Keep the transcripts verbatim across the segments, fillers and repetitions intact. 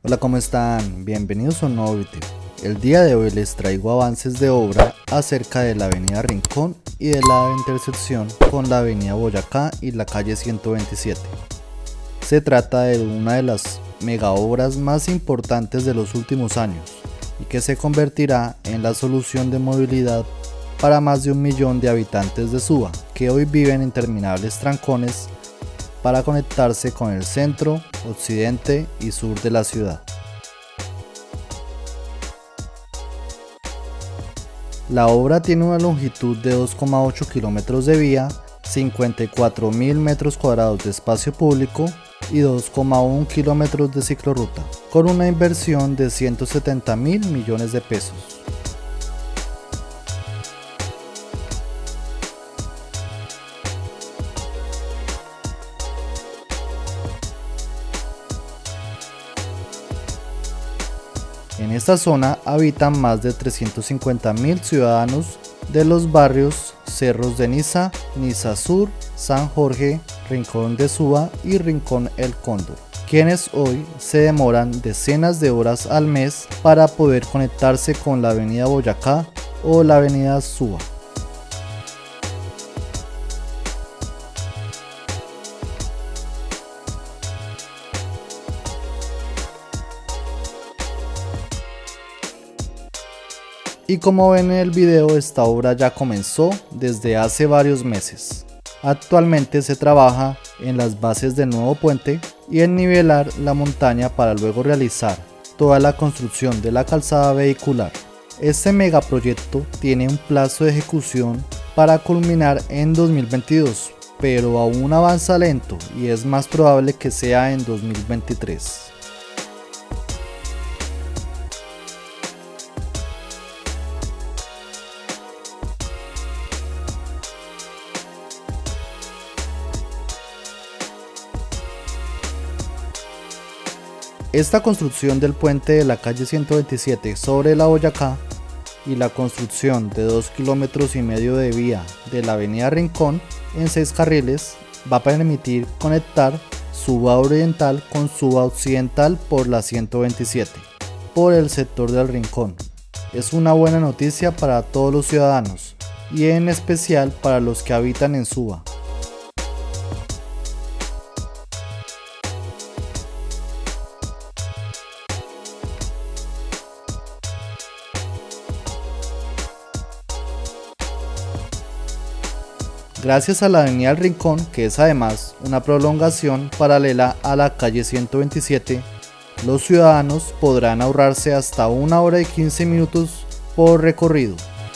Hola, ¿cómo están? Bienvenidos a un nuevo video. El día de hoy les traigo avances de obra acerca de la avenida Rincón y de la intersección con la avenida Boyacá y la calle ciento veintisiete. Se trata de una de las mega obras más importantes de los últimos años y que se convertirá en la solución de movilidad para más de un millón de habitantes de Suba, que hoy viven en interminables trancones para conectarse con el centro, occidente y sur de la ciudad. La obra tiene una longitud de dos coma ocho kilómetros de vía, cincuenta y cuatro mil metros cuadrados de espacio público y dos coma uno kilómetros de ciclorruta, con una inversión de ciento setenta mil millones de pesos. En esta zona habitan más de trescientos cincuenta mil ciudadanos de los barrios Cerros de Niza, Niza Sur, San Jorge, Rincón de Suba y Rincón El Cóndor, quienes hoy se demoran decenas de horas al mes para poder conectarse con la avenida Boyacá o la avenida Suba. Y como ven en el video, esta obra ya comenzó desde hace varios meses. Actualmente se trabaja en las bases del nuevo puente y en nivelar la montaña para luego realizar toda la construcción de la calzada vehicular. Este megaproyecto tiene un plazo de ejecución para culminar en dos mil veintidós, pero aún avanza lento y es más probable que sea en dos mil veintitrés. Esta construcción del puente de la calle ciento veintisiete sobre la Boyacá y la construcción de dos kilómetros y medio de vía de la avenida Rincón en seis carriles va a permitir conectar Suba Oriental con Suba Occidental por la ciento veintisiete por el sector del Rincón. Es una buena noticia para todos los ciudadanos y en especial para los que habitan en Suba. Gracias a la avenida El Rincón, que es además una prolongación paralela a la calle ciento veintisiete, los ciudadanos podrán ahorrarse hasta una hora y quince minutos por recorrido.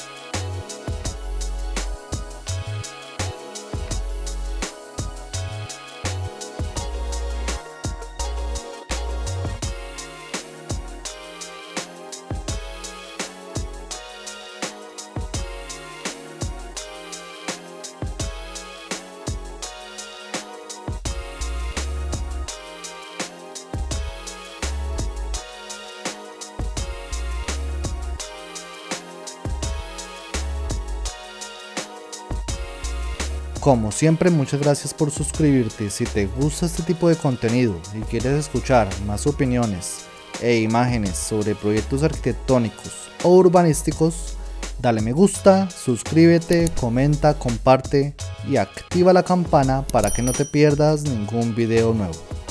Como siempre, muchas gracias por suscribirte. Si te gusta este tipo de contenido y quieres escuchar más opiniones e imágenes sobre proyectos arquitectónicos o urbanísticos, dale me gusta, suscríbete, comenta, comparte y activa la campana para que no te pierdas ningún video nuevo.